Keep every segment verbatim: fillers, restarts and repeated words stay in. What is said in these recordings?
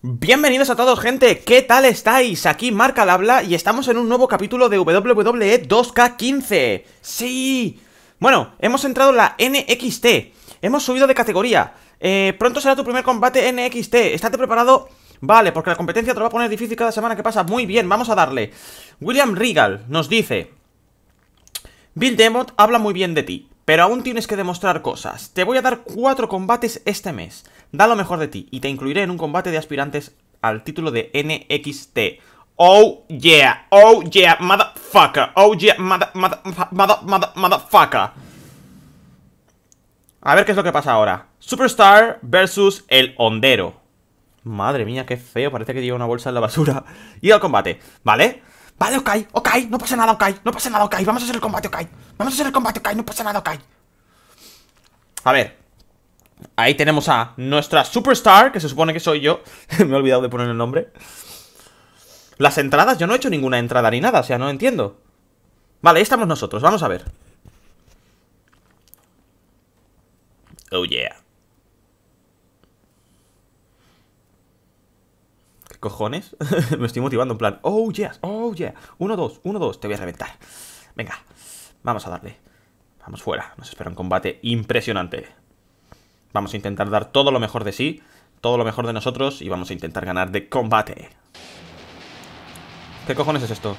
Bienvenidos a todos, gente, ¿qué tal estáis? Aquí Mark al habla y estamos en un nuevo capítulo de W W E dos K quince. ¡Sí! Bueno, hemos entrado en la N X T. Hemos subido de categoría. eh, Pronto será tu primer combate N X T. ¿Estate preparado? Vale, porque la competencia te lo va a poner difícil cada semana que pasa. Muy bien, vamos a darle. William Regal nos dice: Bill Demott habla muy bien de ti, pero aún tienes que demostrar cosas. Te voy a dar cuatro combates este mes. Da lo mejor de ti y te incluiré en un combate de aspirantes al título de N X T. Oh yeah, oh yeah, motherfucker. Oh yeah, mother, mother, mother, mother, motherfucker. A ver qué es lo que pasa ahora. Superstar versus el hondero. Madre mía, qué feo, parece que lleva una bolsa en la basura. Y al combate, ¿vale? Vale, ok, ok, no pasa nada, ok, no pasa nada, ok. Vamos a hacer el combate, ok. Vamos a hacer el combate, ok, no pasa nada, ok. A ver. Ahí tenemos a nuestra Superstar, que se supone que soy yo. Me he olvidado de poner el nombre. Las entradas, yo no he hecho ninguna entrada ni nada, o sea, no entiendo. Vale, ahí estamos nosotros, vamos a ver. Oh yeah. ¿Qué cojones? Me estoy motivando en plan, oh yes, oh yeah. Uno, dos, uno, dos, te voy a reventar. Venga, vamos a darle. Vamos fuera, nos espera un combate impresionante. Vamos a intentar dar todo lo mejor de sí, todo lo mejor de nosotros, y vamos a intentar ganar de combate. ¿Qué cojones es esto?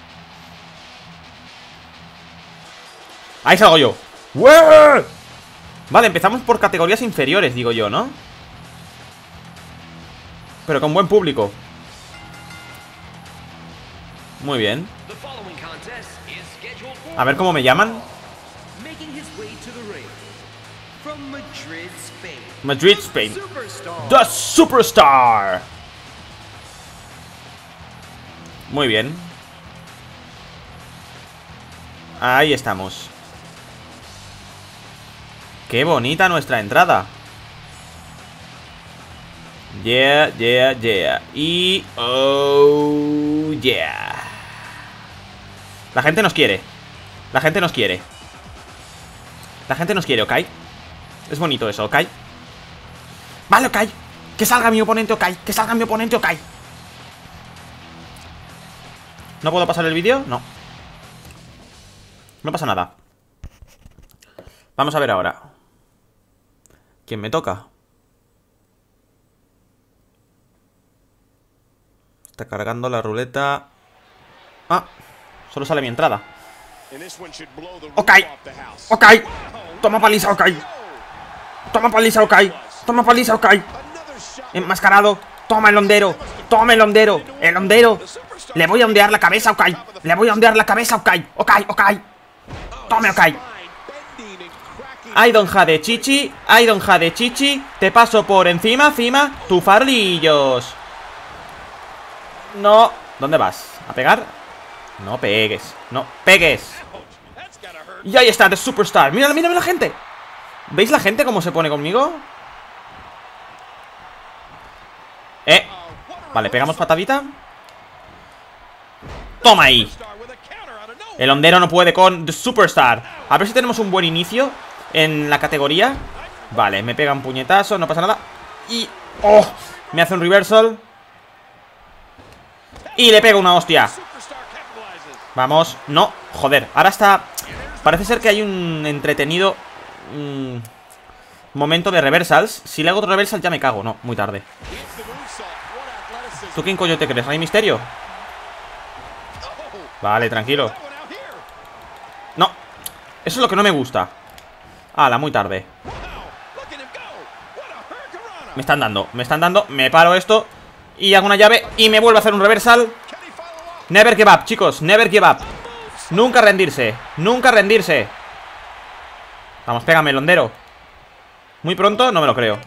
¡Ahí salgo yo! ¡Ué! Vale, empezamos por categorías inferiores, digo yo, ¿no? Pero con buen público. Muy bien. A ver cómo me llaman. Madrid, Spain. The Superstar. Muy bien. Ahí estamos. Qué bonita nuestra entrada. Yeah, yeah, yeah. Y... oh, yeah. La gente nos quiere. La gente nos quiere. La gente nos quiere, ¿ok? Es bonito eso, ¿ok? Vale, ok. Que salga mi oponente, ok. Que salga mi oponente, ok. ¿No puedo pasar el vídeo? No. No pasa nada. Vamos a ver ahora. ¿Quién me toca? Está cargando la ruleta. Ah, solo sale mi entrada. Ok. Ok. Toma paliza, ok. Toma paliza, ok. Toma paliza, ok. Enmascarado. Toma el hondero. Toma el hondero. El hondero. Le voy a ondear la cabeza, ok. Le voy a ondear la cabeza, ok. Ok, ok. Tome, ok. Ay, don Jade Chichi. Ay, don Jade Chichi. Te paso por encima, encima. Tu farlillos. No. ¿Dónde vas? ¿A pegar? No pegues. No pegues. Y ahí está, The Superstar. Mira, mira, mira la gente. ¿Veis la gente cómo se pone conmigo? Eh. Vale, pegamos patadita. Toma ahí. El hondero no puede con The Superstar. A ver si tenemos un buen inicio en la categoría. Vale, me pega un puñetazo, no pasa nada. Y... ¡oh! Me hace un reversal. Y le pega una hostia. Vamos, no, joder. Ahora está... parece ser que hay un entretenido mm, momento de reversals. Si le hago otro reversal ya me cago. No, muy tarde. ¿Tú quién coño te crees? ¿Rey Misterio? Vale, tranquilo. No, eso es lo que no me gusta. Ala, muy tarde. Me están dando, me están dando. Me paro esto y hago una llave y me vuelvo a hacer un reversal. Never give up, chicos, never give up. Nunca rendirse, nunca rendirse. Vamos, pégame el hondero. Muy pronto, no me lo creo.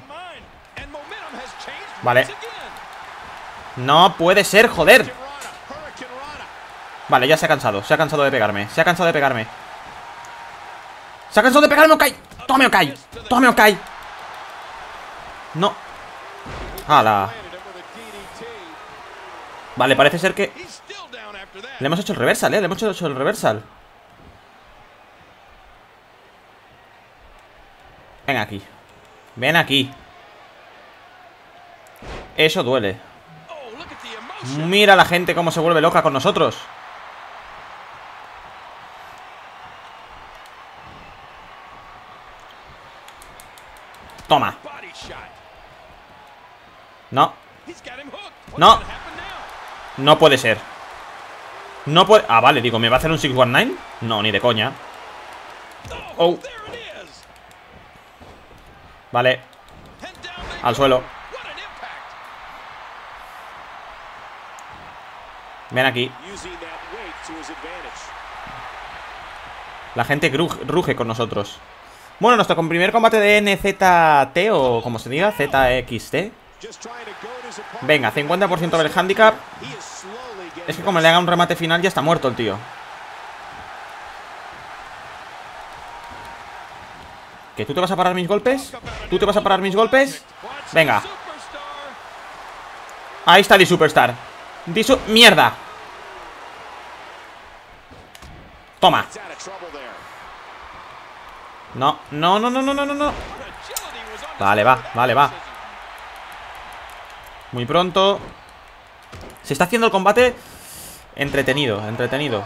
Vale. No puede ser, joder. Vale, ya se ha cansado, se ha cansado de pegarme. Se ha cansado de pegarme. Se ha cansado de pegarme, ok. Tome, ok, tome, ok. No. ¡Hala! Vale, parece ser que le hemos hecho el reversal, eh, le hemos hecho el reversal. Ven aquí. Ven aquí. Eso duele. Mira la gente cómo se vuelve loca con nosotros. Toma. No. No. No puede ser. No puede... Ah, vale, digo, ¿me va a hacer un seis diecinueve? No, ni de coña. Oh. Vale. Al suelo. Ven aquí. La gente ruge con nosotros. Bueno, nuestro primer combate de N Z T o como se diga, Z X T. Venga, cincuenta por ciento del handicap. Es que como le haga un remate final ya está muerto el tío. ¿Que tú te vas a parar mis golpes? ¿Tú te vas a parar mis golpes? Venga. Ahí está The Superstar. The Su- ¡Mierda! Toma. No, no, no, no, no, no, no. Vale, va, vale, va. Muy pronto. Se está haciendo el combate entretenido, entretenido.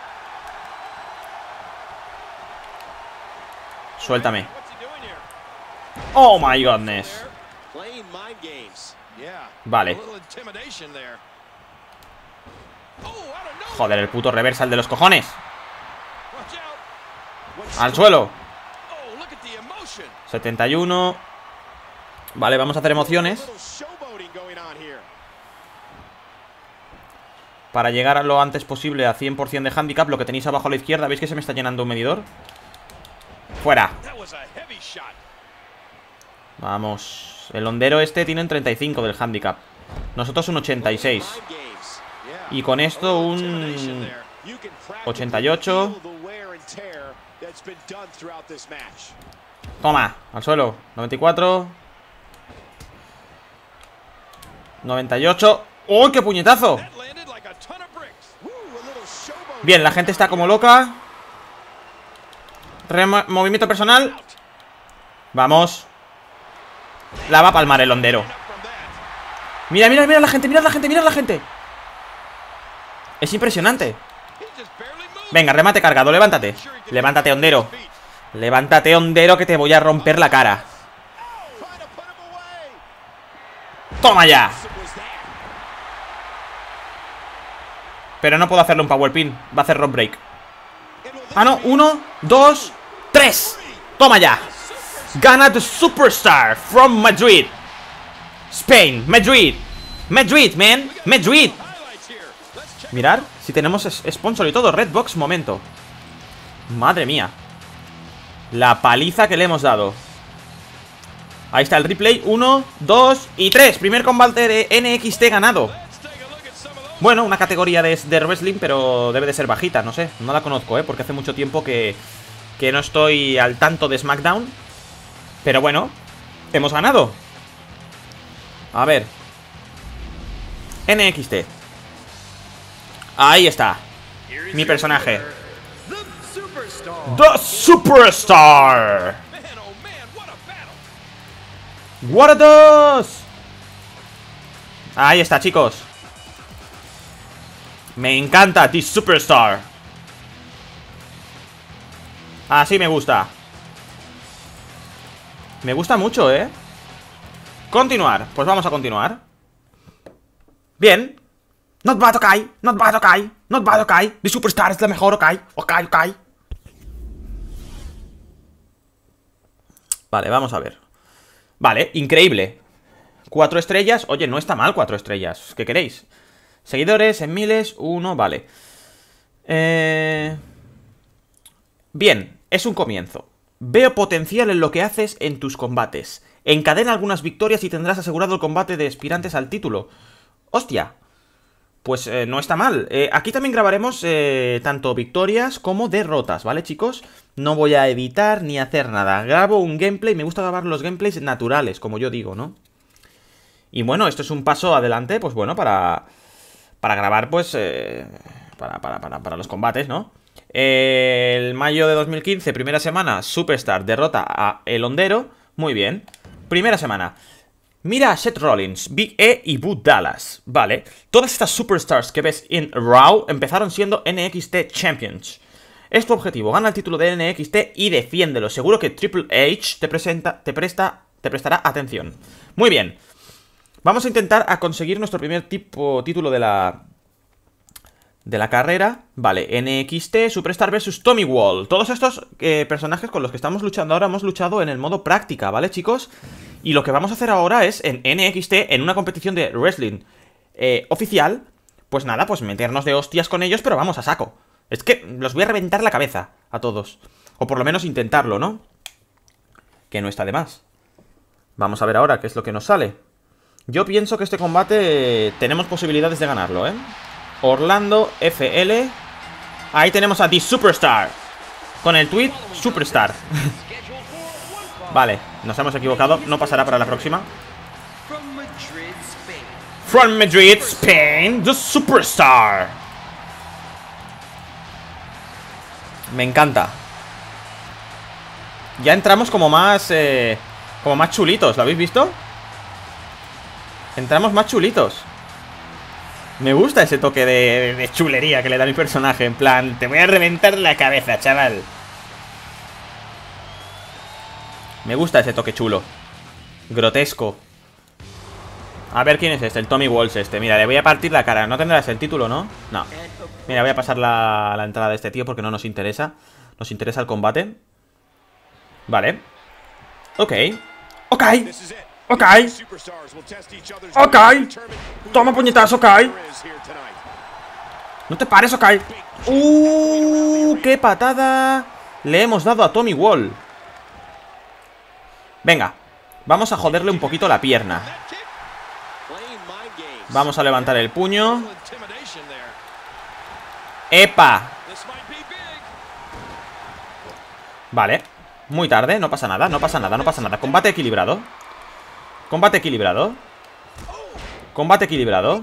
Suéltame. Oh my godness. Vale. Joder, el puto reversal de los cojones. Al suelo. setenta y uno. Vale, vamos a hacer emociones para llegar lo antes posible a cien por ciento de handicap. Lo que tenéis abajo a la izquierda, ¿veis que se me está llenando un medidor? Fuera. Vamos. El hondero este tiene un treinta y cinco del handicap. Nosotros un ochenta y seis. Y con esto un ochenta y ocho. Toma, al suelo. noventa y cuatro. noventa y ocho. ¡Oh, qué puñetazo! Bien, la gente está como loca. Remo movimiento personal. Vamos. La va a palmar el hondero. Mira, mira, mira la gente, mira la gente, mira la gente. Es impresionante. Venga, remate cargado, levántate. Levántate, hondero. Levántate, hondero, que te voy a romper la cara. ¡Toma ya! Pero no puedo hacerle un power pin. Va a hacer rock break. Ah, no, uno, dos, tres. ¡Toma ya! Gana the Superstar from Madrid, Spain, Madrid. Madrid, man, Madrid. Mirad, si tenemos sponsor y todo. Redbox, momento. Madre mía. La paliza que le hemos dado. Ahí está el replay, uno, dos y tres. Primer combate de N X T ganado. Bueno, una categoría de, de wrestling, pero debe de ser bajita, no sé. No la conozco, eh, porque hace mucho tiempo que, que no estoy al tanto de SmackDown. Pero bueno, hemos ganado. A ver. N X T. Ahí está. Mi personaje. The Superstar. What a dos. Ahí está, chicos. Me encanta The Superstar. Así me gusta. Me gusta mucho, ¿eh? Continuar, pues vamos a continuar. Bien. Not bad, ok, not bad, ok, not bad, ok. The Superstar es la mejor, ok, ok, ok. Vale, vamos a ver. Vale, increíble. Cuatro estrellas, oye, no está mal cuatro estrellas. ¿Qué queréis? Seguidores en miles, uno, vale. Eh... Bien, es un comienzo. Veo potencial en lo que haces en tus combates. Encadena algunas victorias y tendrás asegurado el combate de aspirantes al título. ¡Hostia! Pues eh, no está mal. Eh, aquí también grabaremos eh, tanto victorias como derrotas, ¿vale, chicos? No voy a editar ni hacer nada. Grabo un gameplay, me gusta grabar los gameplays naturales, como yo digo, ¿no? Y bueno, esto es un paso adelante, pues bueno, para... Para grabar, pues... Eh, para, para, para, para los combates, ¿no? Eh, el mayo de dos mil quince, primera semana, Superstar derrota a El Hondero. Muy bien. Primera semana. Mira a Seth Rollins, Big E y Bo Dallas. Vale, todas estas superstars que ves en Raw empezaron siendo N X T Champions. Es tu objetivo, gana el título de N X T y defiéndelo. Seguro que Triple H te presenta, te presta, te prestará atención. Muy bien. Vamos a intentar a conseguir nuestro primer tipo, título de la... De la carrera. Vale, N X T, Superstar versus Tommy Wall. Todos estos eh, personajes con los que estamos luchando ahora hemos luchado en el modo práctica, ¿vale, chicos? Y lo que vamos a hacer ahora es, en N X T, en una competición de wrestling eh, oficial, pues nada, pues meternos de hostias con ellos, pero vamos a saco. Es que los voy a reventar la cabeza a todos. O por lo menos intentarlo, ¿no? Que no está de más. Vamos a ver ahora qué es lo que nos sale. Yo pienso que este combate eh, tenemos posibilidades de ganarlo, ¿eh? Orlando F L. Ahí tenemos a The Superstar. Con el tweet Superstar. Vale, nos hemos equivocado. No pasará para la próxima. From Madrid, Spain, The Superstar. Me encanta. Ya entramos como más eh, como más chulitos, ¿lo habéis visto? Entramos más chulitos. Me gusta ese toque de, de chulería que le da mi personaje. En plan, te voy a reventar la cabeza, chaval. Me gusta ese toque chulo. Grotesco. A ver quién es este, el Tommy Walsh este. Mira, le voy a partir la cara. No tendrás el título, ¿no? No. Mira, voy a pasar la, la entrada de este tío porque no nos interesa. Nos interesa el combate. Vale. Ok. Ok. Ok. Ok. Toma puñetazo, ok. No te pares, ok. Uh, qué patada le hemos dado a Tommy Wall. Venga, vamos a joderle un poquito la pierna. Vamos a levantar el puño. ¡Epa! Vale, muy tarde, no pasa nada, no pasa nada, no pasa nada. Combate equilibrado. Combate equilibrado. Combate equilibrado.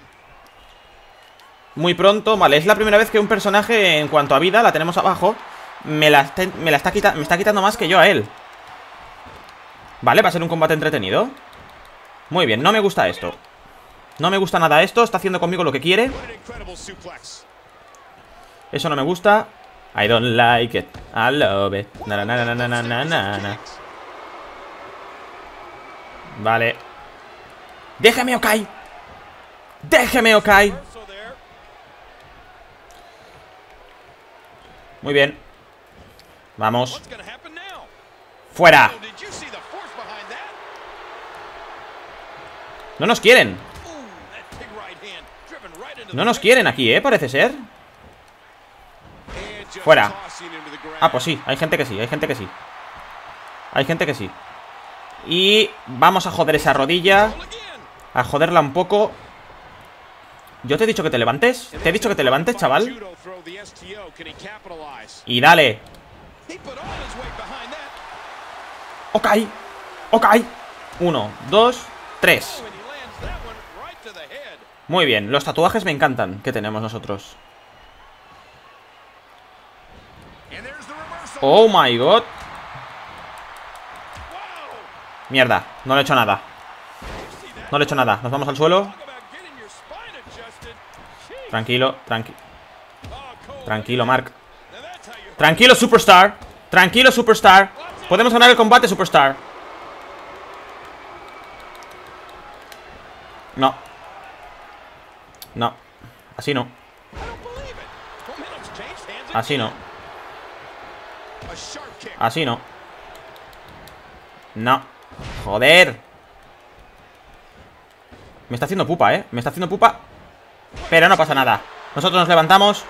Muy pronto, vale, es la primera vez que un personaje en cuanto a vida, la tenemos abajo, Me la, está, me la está, quita, me está quitando más que yo a él. Vale, va a ser un combate entretenido. Muy bien, no me gusta esto. No me gusta nada esto, está haciendo conmigo lo que quiere. Eso no me gusta. I don't like it, I love it. Na, na, na, na, na, na, na, na. Vale. Déjeme, ok. Déjeme, ok. Muy bien. Vamos. ¡Fuera! No nos quieren. No nos quieren aquí, ¿eh? Parece ser. Fuera. Ah, pues sí, hay gente que sí, hay gente que sí. Hay gente que sí. Y vamos a joder esa rodilla. A joderla un poco. ¿Yo te he dicho que te levantes? ¿Te he dicho que te levantes, chaval? Y dale. Ok. Ok. Uno, dos, tres. Muy bien, los tatuajes me encantan que tenemos nosotros. Oh my god. Mierda, no le he hecho nada. No le he hecho nada, nos vamos al suelo. Tranquilo, tranquilo. Tranquilo, Mark. Tranquilo, Superstar. Tranquilo, Superstar. Podemos ganar el combate, Superstar. No. No. Así no. Así no. Así no. No. Joder. Me está haciendo pupa, eh. Me está haciendo pupa. Pero no pasa nada. Nosotros nos levantamos.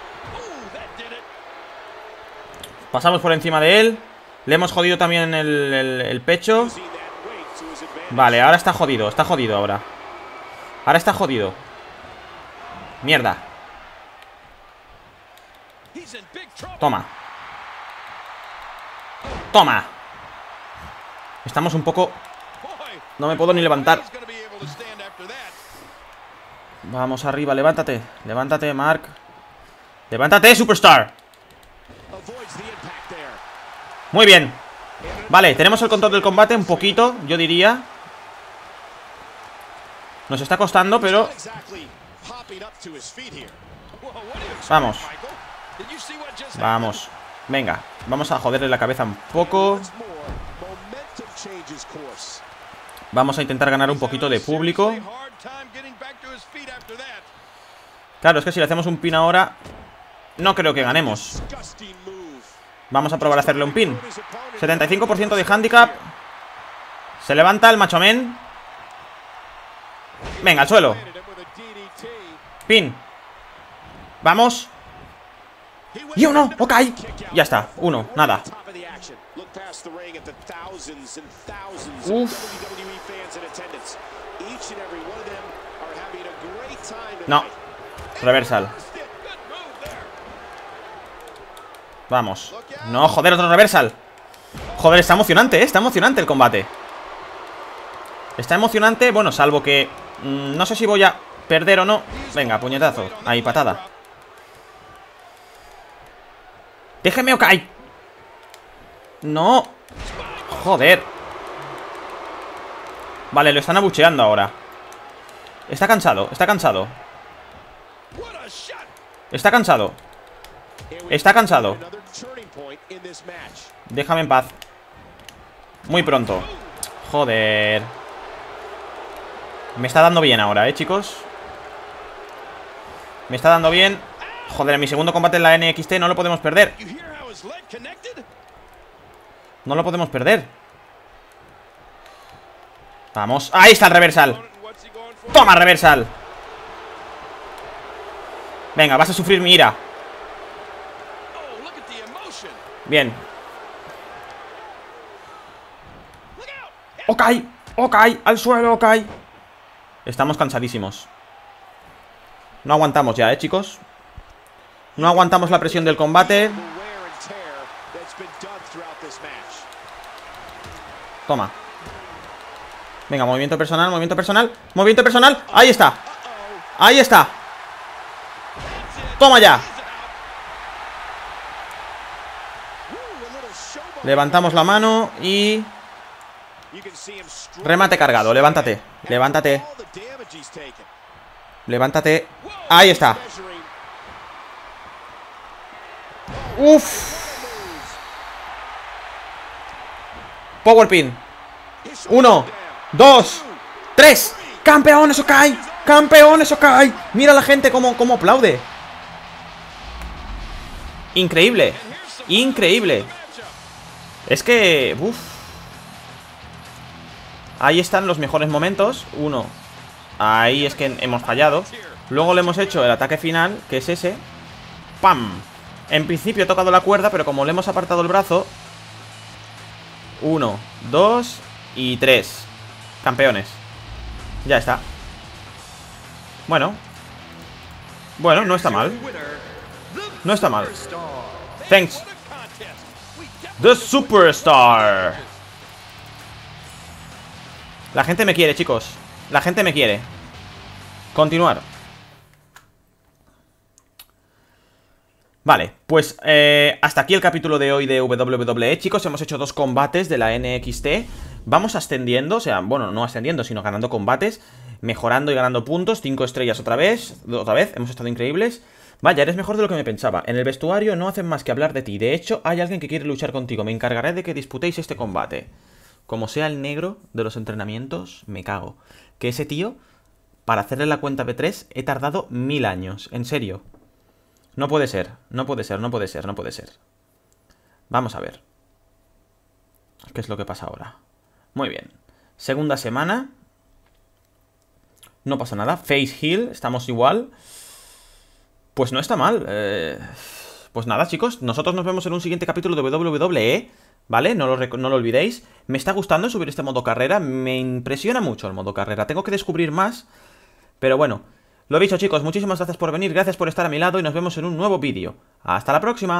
Pasamos por encima de él. Le hemos jodido también el, el, el pecho. Vale, ahora está jodido. Está jodido ahora. Ahora está jodido. Mierda. Toma. Toma. Estamos un poco... No me puedo ni levantar. Vamos arriba, levántate. Levántate, Mark. Levántate, Superstar. Muy bien. Vale, tenemos el control del combate un poquito, yo diría. Nos está costando, pero... Vamos. Vamos. Venga, vamos a joderle la cabeza un poco. Vamos a intentar ganar un poquito de público. Claro, es que si le hacemos un pin ahora, no creo que ganemos. Vamos a probar a hacerle un pin. setenta y cinco por ciento de handicap. Se levanta el macho men. Venga, al suelo. Pin. Vamos. Y uno, ok. Ya está, uno, nada. Uf. No. Reversal. Vamos. No, joder, otro reversal. Joder, está emocionante, ¿eh? Está emocionante el combate. Está emocionante, bueno, salvo que mmm, no sé si voy a perder o no. Venga, puñetazo, ahí, patada. Déjeme, ok. No. Joder. Vale, lo están abucheando ahora. Está cansado, está cansado. Está cansado. Está cansado. Déjame en paz. Muy pronto. Joder. Me está dando bien ahora, eh, chicos. Me está dando bien. Joder, en mi segundo combate en la N X T no lo podemos perder. No lo podemos perder. Vamos, ahí está el reversal. Toma, reversal. Venga, vas a sufrir mi ira. Bien. Ok, ok, al suelo, ok. Estamos cansadísimos. No aguantamos ya, eh, chicos. No aguantamos la presión del combate. Toma. Venga, movimiento personal, movimiento personal. Movimiento personal, ahí está. Ahí está. Toma ya. Levantamos la mano y... remate cargado, levántate. Levántate. Levántate. Ahí está. Uff. Power pin. Uno, dos, tres. ¡Campeón, eso cae! ¡Campeón, eso cae! Mira la gente cómo, cómo aplaude. Increíble. Increíble. Es que... Uf. Ahí están los mejores momentos. Uno. Ahí es que hemos fallado. Luego le hemos hecho el ataque final, que es ese. ¡Pam! En principio he tocado la cuerda, pero como le hemos apartado el brazo... Uno, dos y tres. Campeones. Ya está. Bueno. Bueno, no está mal. No está mal. Thanks. The Superstar. La gente me quiere, chicos. La gente me quiere. Continuar. Vale, pues eh, hasta aquí el capítulo de hoy de W W E, chicos. Hemos hecho dos combates de la N X T. Vamos ascendiendo, o sea, bueno, no ascendiendo, sino ganando combates, mejorando y ganando puntos. Cinco estrellas otra vez, otra vez, hemos estado increíbles. Vaya, eres mejor de lo que me pensaba. En el vestuario no hacen más que hablar de ti. De hecho, hay alguien que quiere luchar contigo. Me encargaré de que disputéis este combate. Como sea el negro de los entrenamientos, me cago. Que ese tío, para hacerle la cuenta B tres, he tardado mil años. En serio. No puede ser, no puede ser, no puede ser, no puede ser. Vamos a ver qué es lo que pasa ahora. Muy bien. Segunda semana. No pasa nada. Face heal, estamos igual. Pues no está mal. Eh, pues nada, chicos. Nosotros nos vemos en un siguiente capítulo de W W E. ¿Vale? No lo, no lo olvidéis. Me está gustando subir este modo carrera. Me impresiona mucho el modo carrera. Tengo que descubrir más. Pero bueno. Lo dicho, chicos, muchísimas gracias por venir, gracias por estar a mi lado y nos vemos en un nuevo vídeo. ¡Hasta la próxima!